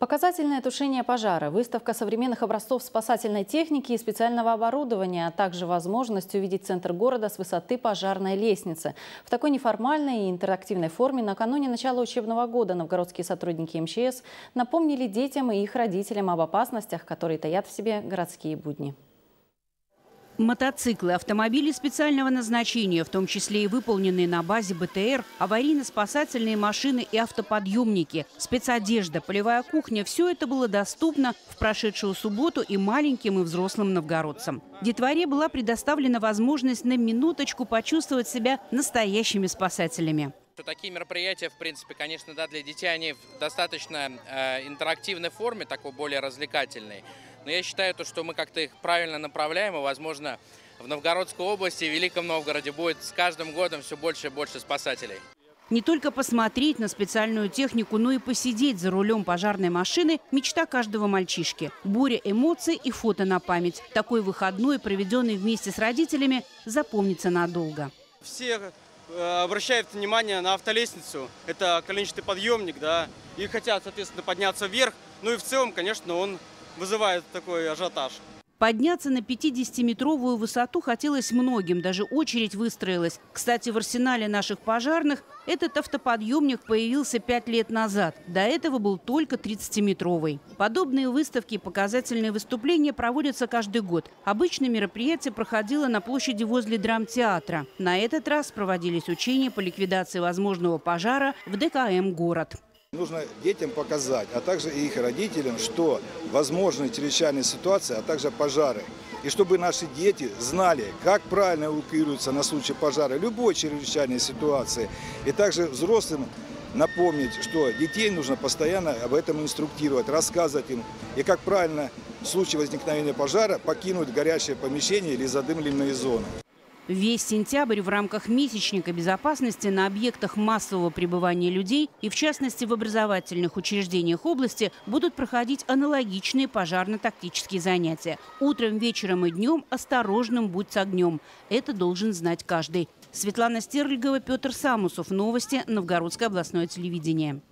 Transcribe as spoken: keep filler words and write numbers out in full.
Показательное тушение пожара, выставка современных образцов спасательной техники и специального оборудования, а также возможность увидеть центр города с высоты пожарной лестницы. В такой неформальной и интерактивной форме накануне начала учебного года новгородские сотрудники эм че эс напомнили детям и их родителям об опасностях, которые таят в себе городские будни. Мотоциклы, автомобили специального назначения, в том числе и выполненные на базе бэ тэ эр, аварийно-спасательные машины и автоподъемники, спецодежда, полевая кухня – все это было доступно в прошедшую субботу и маленьким, и взрослым новгородцам. Детворе была предоставлена возможность на минуточку почувствовать себя настоящими спасателями. Такие мероприятия, в принципе, конечно, да, для детей они в достаточно э, интерактивной форме, такой более развлекательной. Но я считаю, то, что мы как-то их правильно направляем, и, возможно, в Новгородской области и Великом Новгороде будет с каждым годом все больше и больше спасателей. Не только посмотреть на специальную технику, но и посидеть за рулем пожарной машины – мечта каждого мальчишки. Буря эмоций и фото на память. Такой выходной, проведенный вместе с родителями, запомнится надолго. Все обращают внимание на автолестницу. Это коленчатый подъемник, да, и хотят, соответственно, подняться вверх. Ну и в целом, конечно, он вызывает такой ажиотаж. Подняться на пятидесятиметровую высоту хотелось многим, даже очередь выстроилась. Кстати, в арсенале наших пожарных этот автоподъемник появился пять лет назад. До этого был только тридцатиметровый. Подобные выставки и показательные выступления проводятся каждый год. Обычно мероприятие проходило на площади возле драмтеатра. На этот раз проводились учения по ликвидации возможного пожара в дэ ка эм «Город». Нужно детям показать, а также и их родителям, что возможны чрезвычайные ситуации, а также пожары. И чтобы наши дети знали, как правильно эвакуируются на случай пожара, любой чрезвычайной ситуации. И также взрослым напомнить, что детей нужно постоянно об этом инструктировать, рассказывать им. И как правильно в случае возникновения пожара покинуть горящее помещение или задымленные зоны. Весь сентябрь в рамках месячника безопасности на объектах массового пребывания людей и, в частности, в образовательных учреждениях области будут проходить аналогичные пожарно-тактические занятия. Утром, вечером и днем осторожным будь с огнем. Это должен знать каждый. Светлана Стерлигова, Петр Самусов. Новости. Новгородское областное телевидение.